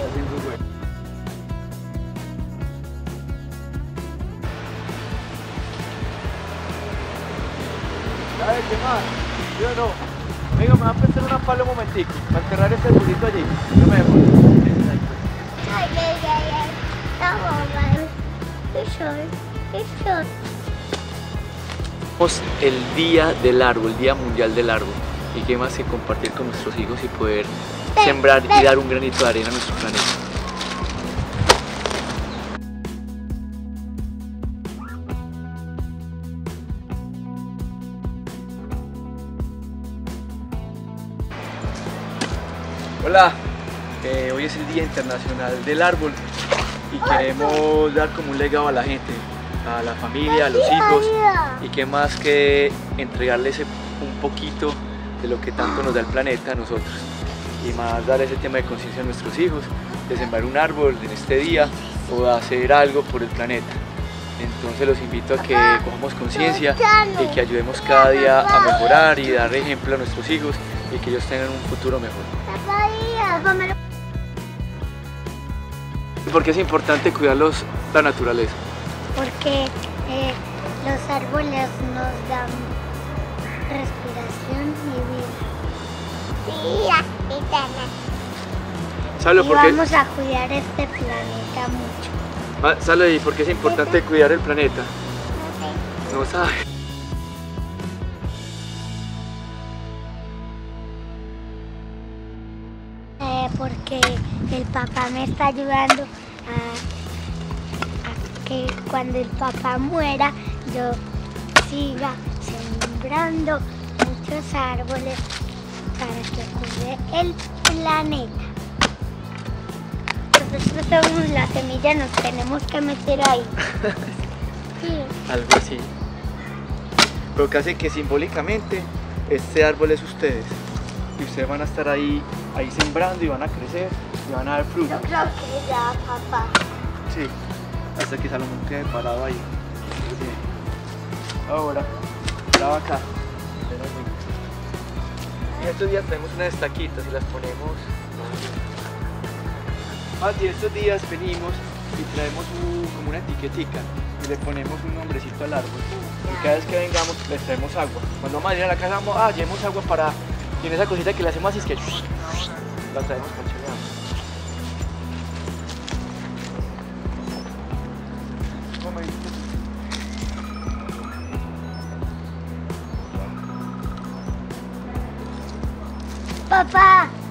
¿Sabes qué más? Yo no. Venga, me va a prestar una pala un momentico para enterrar este arbolito allí. No me demoro. Ay, ay, ay, ay. El Día del Árbol, el Día Mundial del Árbol. Y qué más que compartir con nuestros hijos y poder sembrar y dar un granito de arena a nuestro planeta. Hola, hoy es el Día Internacional del Árbol y queremos dar como un legado a la gente, a la familia, a los hijos, y qué más que entregarles un poquito de lo que tanto nos da el planeta a nosotros, y más dar ese tema de conciencia a nuestros hijos, de sembrar un árbol en este día o de hacer algo por el planeta. Entonces los invito a que cojamos conciencia y que ayudemos cada día a mejorar y dar ejemplo a nuestros hijos y que ellos tengan un futuro mejor. ¿Por qué es importante cuidar la naturaleza? Porque los árboles nos dan respiración y vida. Salo, Y ¿por qué? vamos a cuidar este planeta mucho. Salo, ¿y por qué es importante cuidar el planeta? No sabe. Porque el papá me está ayudando a que cuando el papá muera yo siga sembrando muchos árboles para que cuide el planeta. Nosotros somos la semilla, nos tenemos que meter ahí. Sí. Algo así. Pero casi que simbólicamente este árbol es ustedes. Y ustedes van a estar ahí sembrando y van a crecer y van a dar fruto. Yo creo que ya, papá. Sí, hasta que Salomón quede parado ahí. Sí. Ahora, la vaca. En estos días traemos unas estaquitas y las ponemos. Y estos días venimos y traemos como una etiquetica y le ponemos un nombrecito al árbol. Y cada vez que vengamos les traemos agua. Cuando vamos a ir a la casa, llevemos agua para... Y en esa cosita que le hacemos así es que la traemos para chilear. Papá.